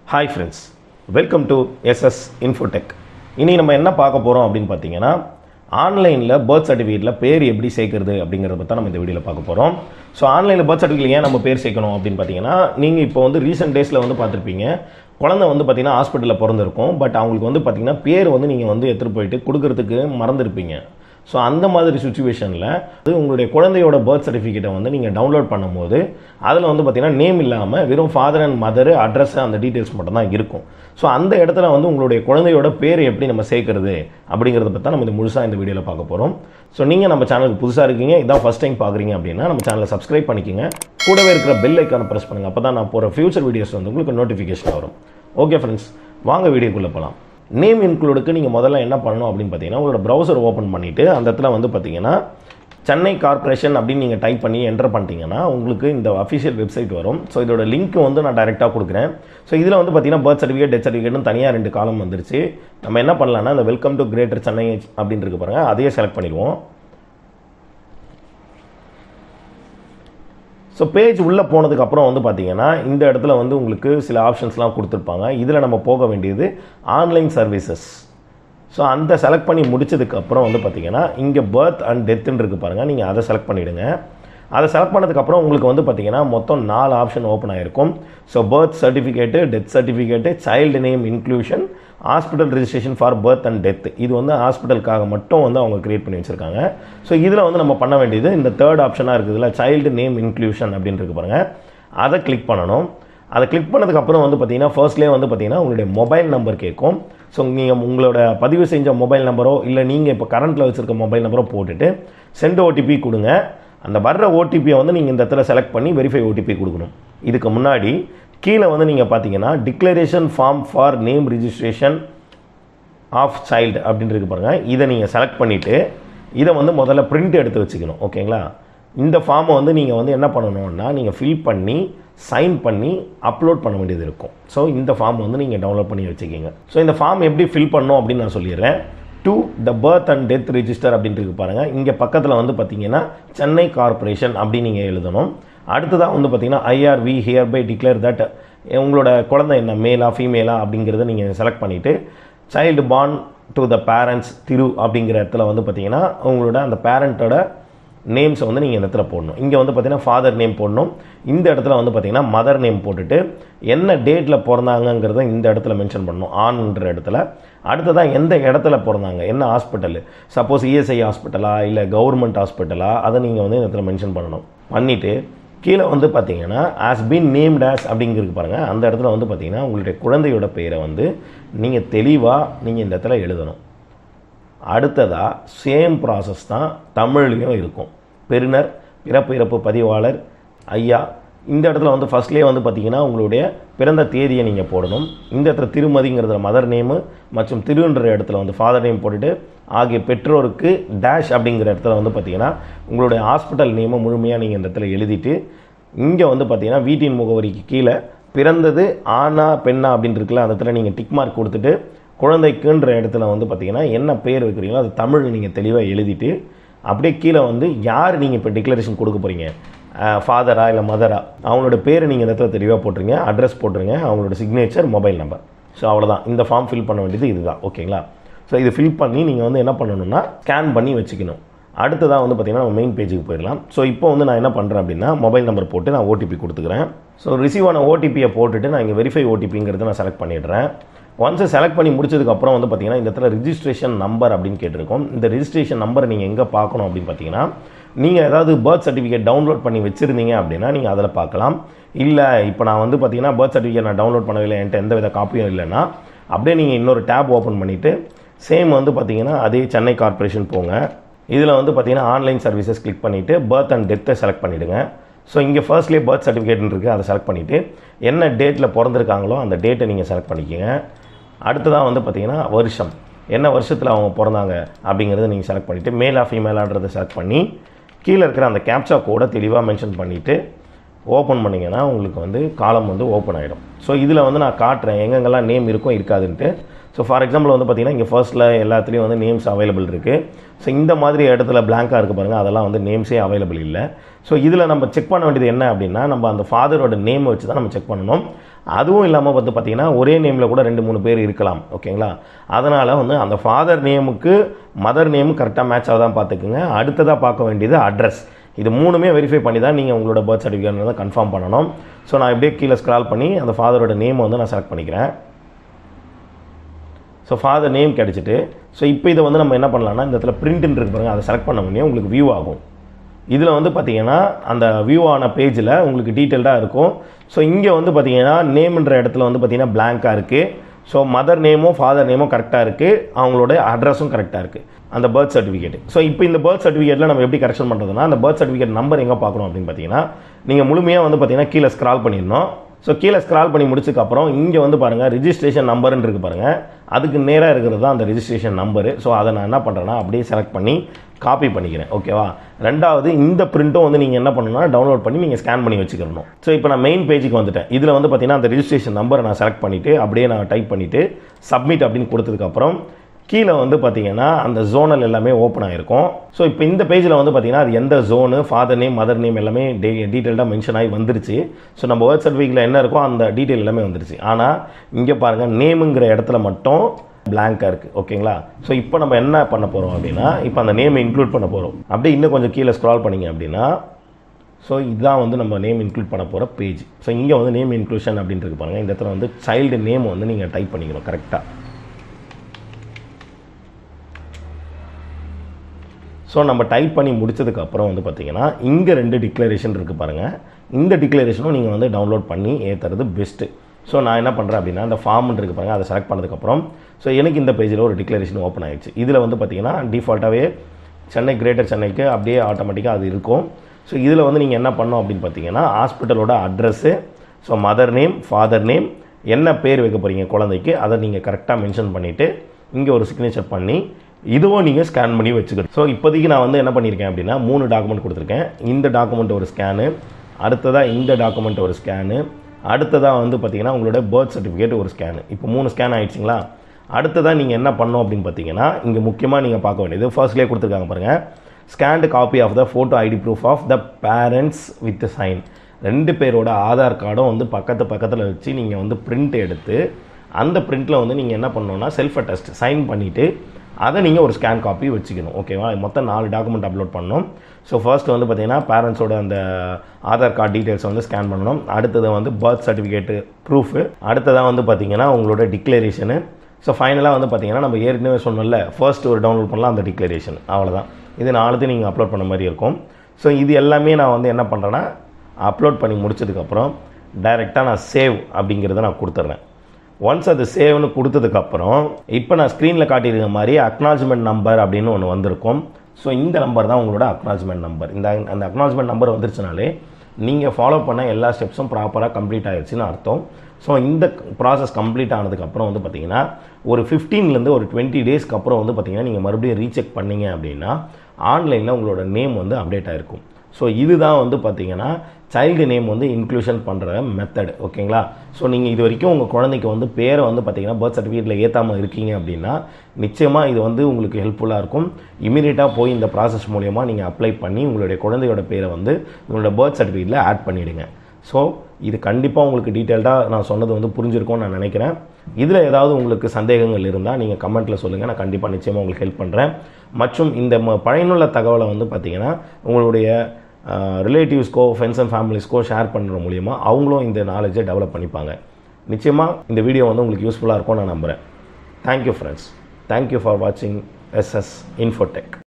Hi friends, welcome to SS Infotech. இனி நம்ம என்ன பார்க்க போகிறோம் அப்படின்னு பார்த்தீங்கன்னா ஆன்லைனில் பர்த் சர்டிஃபிகேட்டில் பேர் எப்படி சேர்க்குறது அப்படிங்கிறத பற்றி நம்ம இந்த வீடியோவில் பார்க்க போகிறோம். ஸோ ஆன்லைனில் பர்த் சர்டிஃபிகேட் ஏன் நம்ம பேர் சேர்க்கணும் அப்படின்னு பார்த்தீங்கன்னா நீங்கள் இப்போ வந்து ரீசெண்ட் டேஸில் வந்து பார்த்துருப்பீங்க குழந்தை வந்து பார்த்தீங்கன்னா ஹாஸ்பிட்டலில் பிறந்திருக்கும். பட் அவங்களுக்கு வந்து பார்த்தீங்கன்னா பேர் வந்து நீங்கள் வந்து எடுத்துகிட்டு போயிட்டு கொடுக்கறதுக்கு மறந்துருப்பீங்க. ஸோ அந்த மாதிரி சுச்சுவேஷனில் உங்களுடைய குழந்தையோட பர்த் சர்டிஃபிகேட்டை வந்து நீங்கள் டவுன்லோட் பண்ணும்போது அதில் வந்து பார்த்தீங்கன்னா நேம் இல்லாமல் வெறும் ஃபாதர் அண்ட் மதர் அட்ரஸ் அந்த டீட்டெயில்ஸ் மட்டும் தான் இருக்கும். ஸோ அந்த இடத்துல வந்து உங்களுடைய குழந்தையோட பேர் எப்படி நம்ம சேர்க்கறது அப்படிங்கிறத பற்றி நம்ம முழுசாக இந்த வீடியோவில் பார்க்க போகிறோம். ஸோ நீங்கள் நம்ம சேனலுக்கு புதுசாக இருக்கீங்க, இதான் ஃபஸ்ட் டைம் பார்க்குறீங்க அப்படின்னா நம்ம சேனலை சப்ஸ்கிரைப் பண்ணிக்கோங்க, கூடவே இருக்கிற பெல் ஐக்கானை ப்ரெஸ் பண்ணுங்கள். அப்போ தான் நான் போகிற ஃபியூச்சர் வீடியோஸ் வந்து உங்களுக்கு நோட்டிஃபிகேஷன் வரும். ஓகே ஃப்ரெண்ட்ஸ், வாங்க வீடியோக்குள்ளே போகலாம். நேம் இன்க்ளூடுக்கு நீங்கள் முதல்ல என்ன பண்ணணும் அப்படின்னு பார்த்தீங்கன்னா உங்களோட ப்ரௌசர் ஓப்பன் பண்ணிவிட்டு அந்த இடத்துல வந்து பார்த்தீங்கன்னா சென்னை கார்ப்பரேஷன் அப்படின்னு நீங்கள் டைப் பண்ணி என்டர் பண்ணிட்டீங்கன்னா உங்களுக்கு இந்த அஃபிஷியல் வெப்சைட் வரும். ஸோ இதோட லிங்க் வந்து நான் டைரெக்டாக கொடுக்குறேன். ஸோ இதில் வந்து பார்த்தீங்கன்னா பர்த் சர்டிஃபிகேட், டெத் சர்டிஃபிகேட்னு தனியாக 2 காலம் வந்துருச்சு. நம்ம என்ன பண்ணலாம்னா இந்த வெல்கம் டு கிரேட்டர் சென்னை அப்படின்னு இருக்கு பாருங்கள், அதையே செலக்ட் பண்ணிடுவோம். ஸோ பேஜ் உள்ளே போனதுக்கப்புறம் வந்து பார்த்தீங்கன்னா இந்த இடத்துல வந்து உங்களுக்கு சில ஆப்ஷன்ஸ்லாம் கொடுத்துருப்பாங்க. இதில் நம்ம போக வேண்டியது ஆன்லைன் சர்வீசஸ். ஸோ அந்த செலக்ட் பண்ணி முடிச்சதுக்கப்புறம் வந்து பார்த்தீங்கன்னா இங்கே பர்த் அண்ட் டெத்துன்னு இருக்குது பாருங்கள், நீங்கள் அதை செலக்ட் பண்ணிவிடுங்க. அதை செலக்ட் பண்ணதுக்கப்புறம் உங்களுக்கு வந்து பார்த்தீங்கன்னா மொத்தம் 4 ஆப்ஷன் ஓப்பன் ஆகிருக்கும். So birth certificate, death certificate, child name inclusion, hospital registration for birth and death. இது வந்து ஹாஸ்பிட்டலுக்காக மட்டும் வந்து அவங்க கிரியேட் பண்ணி வச்சுருக்காங்க. ஸோ இதில் வந்து நம்ம பண்ண வேண்டியது இந்த 3rd ஆப்ஷனாக இருக்குதுல்ல, சைல்டு நேம் இன்க்ளூஷன் அப்படின்னு இருக்கு பாருங்கள், அதை கிளிக் பண்ணணும். அதை கிளிக் பண்ணதுக்கப்புறம் வந்து பார்த்தீங்கன்னா ஃபர்ஸ்ட்லேயே வந்து பார்த்தீங்கன்னா உங்களுடைய மொபைல் நம்பர் கேட்கும். ஸோ நீங்கள் உங்களோட பதிவு செஞ்ச மொபைல் நம்பரோ இல்லை நீங்கள் இப்போ கரண்ட்டில் வச்சுருக்க மொபைல் நம்பரோ போட்டுட்டு சென்ட் ஓடிபி கொடுங்க. அந்த வர்ற ஓடிபியை வந்து நீங்கள் இந்த இடத்துல செலக்ட் பண்ணி வெரிஃபை ஓடிபி கொடுக்கணும். இதுக்கு முன்னாடி கீழே வந்து நீங்கள் பார்த்தீங்கன்னா declaration form for name registration of child அப்படின்னு இருக்கு பாருங்கள், இதை நீங்கள் செலக்ட் பண்ணிவிட்டு இதை வந்து முதல்ல பிரிண்ட் எடுத்து வச்சுக்கணும். ஓகேங்களா? இந்த ஃபார்மை வந்து நீங்கள் வந்து என்ன பண்ணணும்னா நீங்கள் ஃபில் பண்ணி சைன் பண்ணி அப்லோட் பண்ண வேண்டியது இருக்கும். ஸோ இந்த ஃபார்ம் வந்து நீங்கள் டவுன்லோட் பண்ணி வச்சுக்கிங்க. ஸோ இந்த ஃபார்ம் எப்படி ஃபில் பண்ணணும் அப்படின்னு நான் சொல்லிடுறேன். To the birth and death register அப்படின்ட்டு இருக்கு பாருங்கள், இங்கே பக்கத்தில் வந்து பார்த்தீங்கன்னா சென்னை கார்ப்பரேஷன் அப்படின்னு நீங்கள் எழுதணும். அடுத்ததாக வந்து பார்த்தீங்கன்னா ஐஆர்வி ஹியர் பை டிக்ளேர் தட் உங்களோட குழந்தை என்ன மேலா ஃபீமேலா அப்படிங்கிறத நீங்கள் செலக்ட் பண்ணிவிட்டு child born to the parents திரு அப்படிங்கிற இடத்துல வந்து பார்த்தீங்கன்னா உங்களோட அந்த பேரண்ட்டோட நேம்ஸை வந்து நீங்கள் இந்த இடத்துல போடணும். இங்கே வந்து பார்த்தீங்கன்னா ஃபாதர் நேம் போடணும். இந்த இடத்துல வந்து பார்த்தீங்கன்னா மதர் நேம் போட்டுட்டு என்ன டேட்டில் பிறந்தாங்கங்கிறத இந்த இடத்துல மென்ஷன் பண்ணணும், ஆன்ன்ற இடத்துல. அடுத்ததான் எந்த இடத்துல பிறந்தாங்க, என்ன ஹாஸ்பிட்டலு, சப்போஸ் இஎஸ்ஐ ஹாஸ்பிட்டலா இல்லை கவர்மெண்ட் ஹாஸ்பிட்டலா, அதை நீங்கள் வந்து இந்த இடத்துல மென்ஷன் பண்ணணும். பண்ணிவிட்டு கீழே வந்து பார்த்தீங்கன்னா ஆஸ் பீன் நேம்ட் ஆஸ் அப்படிங்கிறது பாருங்கள், அந்த இடத்துல வந்து பார்த்தீங்கன்னா உங்களுடைய குழந்தையோட பெயரை வந்து நீங்கள் தெளிவாக நீங்கள் இந்த இடத்துல எழுதணும். அடுத்ததாக சேம் ப்ராசஸ் தான் தமிழ்லையும் இருக்கும். பெறுநர், பிறப்பு இறப்பு பதிவாளர், ஐயா. இந்த இடத்துல வந்து ஃபஸ்ட்லேயே வந்து பார்த்தீங்கன்னா உங்களுடைய பிறந்த தேதியை நீங்கள் போடணும். இந்த இடத்துல திருமதிங்கிறதுல மதர் நேமு மற்றும் திருன்ற இடத்துல வந்து ஃபாதர் நேம் போட்டுட்டு ஆகிய பெற்றோருக்கு டேஷ் அப்படிங்கிற இடத்துல வந்து பார்த்தீங்கன்னா உங்களுடைய ஹாஸ்பிட்டல் நேமை முழுமையாக நீங்கள் இந்த இடத்துல எழுதிட்டு இங்கே வந்து பார்த்தீங்கன்னா வீட்டின் முகவரிக்கு கீழே பிறந்தது ஆனா பெண்ணா அப்படின்னு இருக்குல்ல, அந்த இடத்துல நீங்கள் டிக் மார்க் கொடுத்துட்டு குழந்தைக்குன்ற இடத்துல வந்து பார்த்தீங்கன்னா என்ன பேர் வைக்கிறீங்களோ அது தமிழ் நீங்கள் தெளிவாக எழுதிட்டு அப்படியே கீழே வந்து யார் நீங்கள் இப்போ டிக்ளரேஷன் கொடுக்க போகிறீங்க, ஃபாதரா இல்லை மதரா, அவங்களோட பேர் நீங்கள் இந்த இடத்துல தெளிவாக போட்டுருங்க, அட்ரஸ் போட்டுருங்க, அவங்களோட சிக்னேச்சர், மொபைல் நம்பர். ஸோ அவ்வளோதான். இந்த ஃபார்ம் ஃபில் பண்ண வேண்டியது இதுதான். ஓகேங்களா? ஸோ இது ஃபில் பண்ணி நீங்கள் வந்து என்ன பண்ணணும்னா ஸ்கேன் பண்ணி வச்சுக்கணும். அடுத்ததாக வந்து பார்த்தீங்கன்னா நம்ம மெயின் பேஜுக்கு போயிடலாம். ஸோ இப்போ வந்து நான் என்ன பண்ணுறேன் அப்படின்னா மொபைல் நம்பர் போட்டு நான் ஓடிபி கொடுத்துக்கிறேன். ஸோ ரிசீவ் ஆன ஓடிபியை போட்டுட்டு நான் இங்கே வெரிஃபை ஓடிபிங்கிறத நான் செலக்ட் பண்ணிடுறேன். ஒன்ஸ் செலக்ட் பண்ணி முடிச்சதுக்கப்புறம் வந்து பார்த்தீங்கன்னா இந்த இடத்துல ரிஜிஸ்ட்ரேஷன் நம்பர் அப்படின்னு கேட்டிருக்கோம். இந்த ரிஜிஸ்ட்ரேஷன் நம்பரை நீங்கள் எங்கே பார்க்கணும் அப்படின்னு பார்த்தீங்கன்னா நீங்கள் ஏதாவது பர்த் சர்டிஃபிகேட் டவுன்லோட் பண்ணி வச்சுருந்தீங்க அப்படின்னா நீங்கள் அதில் பார்க்கலாம். இல்லை இப்போ நான் வந்து பார்த்தீங்கன்னா பர்த் சர்டிஃபிகேட் நான் டவுன்லோட் பண்ணவில்லை, என்கிட்ட எந்த வித காப்பியும் இல்லைன்னா அப்படியே நீங்கள் இன்னொரு டேப் ஓப்பன் பண்ணிவிட்டு சேம் வந்து பார்த்தீங்கன்னா அதே சென்னை கார்ப்பரேஷன் போங்க. இதில் வந்து பார்த்தீங்கன்னா ஆன்லைன் சர்வீசஸ் கிளிக் பண்ணிவிட்டு பர்த் அண்ட் டெத்தை செலக்ட் பண்ணிவிடுங்க. ஸோ இங்கே ஃபர்ஸ்ட்லேயே பர்த் சர்டிஃபிகேட்னு இருக்குது, அதை செலக்ட் பண்ணிவிட்டு என்ன டேட்டில் பிறந்திருக்காங்களோ அந்த டேட்டை நீங்கள் செலக்ட் பண்ணிக்கோங்க. அடுத்ததாக வந்து பார்த்தீங்கன்னா வருஷம், என்ன வருஷத்தில் அவங்க பிறந்தாங்க அப்படிங்கிறத நீங்கள் செலக்ட் பண்ணிவிட்டு மேலா ஃபீமேலான்றதை செலக்ட் பண்ணி கீழே இருக்கிற அந்த கேப்சா கோடை தெளிவாக மென்ஷன் பண்ணிவிட்டு ஓப்பன் பண்ணிங்கன்னா உங்களுக்கு வந்து காலம் வந்து ஓப்பன் ஆகிடும். ஸோ இதில் வந்து நான் காட்டுறேன் எங்கெங்கெல்லாம் நேம் இருக்கும் இருக்காதுன்ட்டு. ஸோ ஃபார் எக்ஸாம்பிள் வந்து பார்த்தீங்கன்னா இங்கே ஃபர்ஸ்ட்டில் எல்லாத்துலேயும் வந்து நேம்ஸ் அவைலபிள் இருக்குது. ஸோ இந்த மாதிரி இடத்துல பிளாங்காக இருக்குது பாருங்கள், அதெல்லாம் வந்து நேம்ஸே அவைலபிள் இல்லை. ஸோ இதில் நம்ம செக் பண்ண வேண்டியது என்ன அப்படின்னா நம்ம அந்த ஃபாதரோட நேம் வச்சு தான் நம்ம செக் பண்ணணும். அதுவும் இல்லாமல் வந்து பார்த்தீங்கன்னா ஒரே நேமில் கூட 2-3 பேர் இருக்கலாம். ஓகேங்களா? அதனால் வந்து அந்த ஃபாதர் நேமுக்கு மதர் நேமு கரெக்டாக மேட்ச் ஆகுதான் பார்த்துக்குங்க. அடுத்ததாக பார்க்க வேண்டியது அட்ரஸ். இது 3மே வெரிஃபை பண்ணி தான் நீங்கள் உங்களோட பர்த் சர்டிஃபிகேட் தான் கன்ஃபார்ம் பண்ணணும். ஸோ நான் இப்படியே கீழே ஸ்க்ரால் பண்ணி அந்த ஃபாதரோட நேமை வந்து நான் செலக்ட் பண்ணிக்கிறேன். ஸோ ஃபாதர் நேம் கிடச்சிட்டு, ஸோ இப்போ இதை வந்து நம்ம என்ன பண்ணலாம்னா இந்த இடத்துல பிரிண்ட்னு இருக்கு பாருங்கள், அதை செலக்ட் பண்ண முடியும். உங்களுக்கு வியூ ஆகும். இதில் வந்து பார்த்தீங்கன்னா அந்த வியூ ஆன பேஜில் உங்களுக்கு டீட்டெயில்டாக இருக்கும். ஸோ இங்கே வந்து பார்த்தீங்கன்னா நேம்ன்ற இடத்துல வந்து பார்த்தீங்கன்னா பிளாங்காக இருக்குது. ஸோ மதர் நேமும் ஃபாதர் நேமும் கரெக்டாக இருக்குது, அவங்களோட அட்ரஸும் கரெக்டாக இருக்குது, அந்த பர்த் சர்டிஃபிகேட். ஸோ இப்போ இந்த பர்த் சர்டிஃபிகேட்டில் நம்ம எப்படி கரெக்ஷன் பண்ணுறதுனா, அந்த பர்த் சர்டிஃபிகேட் நம்பர் எங்கே பார்க்கணும் அப்படின்னு பார்த்தீங்கன்னா, நீங்கள் முழுமையாக வந்து பார்த்தீங்கன்னா கீழே ஸ்க்ரால் பண்ணிடணும். ஸோ கீழே ஸ்க்ரால் பண்ணி முடிச்சதுக்கப்புறம் இங்கே வந்து பாருங்கள் ரிஜிஸ்ட்ரேஷன் நம்பர்னு இருக்குது பாருங்கள், அதுக்கு நேராக இருக்கிறது தான் அந்த ரிஜிஸ்ட்ரேஷன் நம்பரு. ஸோ அதை நான் என்ன பண்ணுறேன்னா அப்படியே செலக்ட் பண்ணி காப்பி பண்ணிக்கிறேன். ஓகேவா? ரெண்டாவது இந்த பிரிண்ட்டும் வந்து நீங்கள் என்ன பண்ணணும்னா டவுன்லோட் பண்ணி நீங்கள் ஸ்கேன் பண்ணி வச்சுக்கணும். ஸோ இப்போ நான் மெயின் பேஜுக்கு வந்துட்டேன். இதில் வந்து பார்த்தீங்கன்னா அந்த ரிஜிஸ்ட்ரேஷன் நம்பரை நான் செலக்ட் பண்ணிவிட்டு அப்படியே நான் டைப் பண்ணிவிட்டு சப்மிட் அப்படின்னு கொடுத்ததுக்கப்புறம் கீழே வந்து பார்த்தீங்கன்னா அந்த ஜோனல் எல்லாமே ஓப்பன் ஆகிருக்கும். ஸோ இப்போ இந்த பேஜில் வந்து பார்த்தீங்கன்னா அது எந்த zone, father name, mother name எல்லாமே டீட்டெயில்டாக மென்ஷன் ஆகி வந்துருச்சு. ஸோ நம்ம பர்த் சர்டிஃபிகேட்டில் என்ன இருக்கோ அந்த டீட்டெயில் எல்லாமே வந்துருச்சு. ஆனால் இங்கே பாருங்கள் நேமுங்கிற இடத்துல மட்டும் பிளாங்காக இருக்குது. ஓகேங்களா? ஸோ இப்போ நம்ம என்ன பண்ண போகிறோம் அப்படின்னா, இப்போ அந்த நேமை இன்க்ளூட் பண்ண போகிறோம். அப்படியே இன்னும் கொஞ்சம் கீழே ஸ்க்ரால் பண்ணிங்க அப்படின்னா, ஸோ இதுதான் வந்து நம்ம நேம் இன்க்ளூட் பண்ண போகிற பேஜ். ஸோ இங்கே வந்து நேம் இன்க்ளூஷன் அப்படின்ட்டு பாருங்கள், இந்த இடத்துல வந்து சைல்டு நேம் வந்து நீங்கள் டைப் பண்ணிக்கணும் கரெக்டாக. ஸோ நம்ம டைப் பண்ணி முடிச்சதுக்கப்புறம் வந்து பார்த்தீங்கன்னா இங்கே 2 டிக்ளரேஷன் இருக்குது பாருங்கள், இந்த டிக்ளரேஷனும் நீங்கள் வந்து டவுன்லோட் பண்ணி ஏற்றுறது பெஸ்ட்டு. ஸோ நான் என்ன பண்ணுறேன் அப்படின்னா அந்த ஃபார்ம்னு இருக்குது பாருங்கள், அதை செலக்ட் பண்ணதுக்கப்புறம் ஸோ எனக்கு இந்த பேஜில் ஒரு டிக்ளரேஷன் ஓப்பன் ஆகிடுச்சு. இதில் வந்து பார்த்தீங்கன்னா டிஃபால்ட்டாகவே சென்னை, கிரேட்டர் சென்னைக்கு அப்படியே ஆட்டோமேட்டிக்காக அது இருக்கும். ஸோ இதில் வந்து நீங்கள் என்ன பண்ணணும் அப்படின்னு பார்த்தீங்கன்னா ஹாஸ்பிட்டலோட address, so mother name, father name, என்ன பேர் வைக்க போகிறீங்க குழந்தைக்கு அதை நீங்கள் கரெக்டாக மென்ஷன் பண்ணிவிட்டு இங்கே ஒரு சிக்னேச்சர் பண்ணி இதுவும் நீங்கள் ஸ்கேன் பண்ணி வச்சுக்கணும். ஸோ இப்போதைக்கு நான் வந்து என்ன பண்ணியிருக்கேன் அப்படின்னா 3 டாக்குமெண்ட் கொடுத்துருக்கேன். இந்த டாக்குமெண்ட் ஒரு ஸ்கேனு, அடுத்ததாக இந்த டாக்குமெண்ட் ஒரு ஸ்கேனு, அடுத்ததாக வந்து பார்த்தீங்கன்னா உங்களோட பர்த் சர்டிஃபிகேட் ஒரு ஸ்கேனு. இப்போ 3 ஸ்கேன் ஆகிடுச்சிங்களா? அடுத்ததாக நீங்கள் என்ன பண்ணணும் அப்படின்னு பார்த்தீங்கன்னா இங்கே முக்கியமாக நீங்கள் பார்க்க வேண்டியது ஃபர்ஸ்ட்லேயே கொடுத்துருக்காங்க பாருங்கள், scanned copy of the photo ID proof of the parents with sign. 2 பேரோட ஆதார் கார்டும் வந்து பக்கத்தில் வச்சு நீங்கள் வந்து பிரிண்ட் எடுத்து அந்த பிரிண்ட்டில் வந்து நீங்கள் என்ன பண்ணணும்னா செல்ஃப் அட்டஸ்ட் சைன் பண்ணிவிட்டு அதை நீங்கள் ஒரு ஸ்கேன் காப்பி வச்சுக்கணும். ஓகேவா? மொத்தம் 4 டாக்குமெண்ட் அப்லோட் பண்ணணும். ஸோ ஃபர்ஸ்ட் வந்து பார்த்தீங்கன்னா பேரண்ட்ஸோட அந்த ஆதார் கார்டு டீட்டெயில்ஸ் வந்து ஸ்கேன் பண்ணணும். அடுத்தது வந்து பர்த் சர்டிஃபிகேட்டு ப்ரூஃபு, அடுத்ததாக வந்து பார்த்தீங்கன்னா உங்களோட டிக்ளரேஷனு. ஸோ ஃபைனலாக வந்து பார்த்தீங்கன்னா நம்ம ஏற்கனவே சொன்னோம்ல ஃபர்ஸ்ட் ஒரு டவுன்லோட் பண்ணலாம் அந்த டிக்ளரேஷன், அவ்வளோதான். இது 4 நீங்கள் அப்லோட் பண்ண மாதிரி இருக்கும். ஸோ இது எல்லாமே நான் வந்து என்ன பண்ணுறேன்னா அப்லோட் பண்ணி முடிச்சதுக்கப்புறம் டைரெக்டாக நான் சேவ் அப்படிங்கிறத நான் கொடுத்துட்றேன். ஒன்ஸ் அது சேவ்னு கொடுத்ததுக்கப்புறம் இப்போ நான் ஸ்க்ரீனில் காட்டியிருக்க மாதிரி அக்னாலஜ்மெண்ட் நம்பர் அப்படின்னு ஒன்று வந்திருக்கும். ஸோ இந்த நம்பர் தான் உங்களோட அக்னாலஜ்மெண்ட் நம்பர். அந்த அக்னாலஜ்மெண்ட் நம்பர் வந்துருச்சுனாலே நீங்கள் ஃபாலோ பண்ண எல்லா ஸ்டெப்ஸும் ப்ராப்பராக கம்ப்ளீட் ஆகிடுச்சின்னு அர்த்தம். ஸோ இந்த ப்ராசஸ் கம்ப்ளீட் ஆனதுக்கப்புறம் வந்து பார்த்திங்கன்னா ஒரு 15லேருந்து ஒரு 20 டேஸ்க்கு அப்புறம் வந்து பார்த்திங்கன்னா நீங்கள் மறுபடியும் ரீசெக் பண்ணிங்க அப்படின்னா ஆன்லைனில் உங்களோட நேம் வந்து அப்டேட் ஆகிருக்கும். ஸோ இதுதான் வந்து பார்த்திங்கன்னா சைல்டு நேம் வந்து இன்க்ளூஷன் பண்ணுற மெத்தட். ஓகேங்களா? ஸோ நீங்கள் இது வரைக்கும் உங்கள் குழந்தைக்கு வந்து பேரை வந்து பார்த்திங்கன்னா பர்த் சர்டிஃபிகேட்டில் ஏற்றாமல் இருக்கீங்க அப்படின்னா நிச்சயமாக இது வந்து உங்களுக்கு ஹெல்ப்ஃபுல்லாக இருக்கும். இமீடியட்டாக போய் இந்த ப்ராசஸ் மூலயமா நீங்கள் அப்ளை பண்ணி உங்களுடைய குழந்தையோட பேரை வந்து உங்களோட பர்த் சர்டிஃபிகேட்டில் ஆட் பண்ணிவிடுங்க. ஸோ இது கண்டிப்பாக உங்களுக்கு டீட்டெயில்டாக நான் சொன்னது வந்து புரிஞ்சிருக்கும்னு நான் நினைக்கிறேன். இதில் ஏதாவது உங்களுக்கு சந்தேகங்கள் இருந்தால் நீங்கள் கமெண்ட்டில் சொல்லுங்கள், நான் கண்டிப்பாக நிச்சயமாக உங்களுக்கு ஹெல்ப் பண்ணுறேன். மற்றும் இந்த பயனுள்ள தகவலை வந்து பார்த்திங்கன்னா உங்களுடைய ரிலேட்டிவ்ஸ்க்கோ ஃப்ரெண்ட்ஸ் அண்ட் ஃபேமிலிஸ்க்கோ ஷேர் பண்ணுற மூலிமா அவங்களும் இந்த நாலேஜை டெவலப் பண்ணிப்பாங்க. நிச்சயமாக இந்த வீடியோ வந்து உங்களுக்கு யூஸ்ஃபுல்லாக இருக்கும்னு நான் நம்புகிறேன். Thank you friends. தேங்க்யூ ஃபார் வாட்சிங் SS Infotech.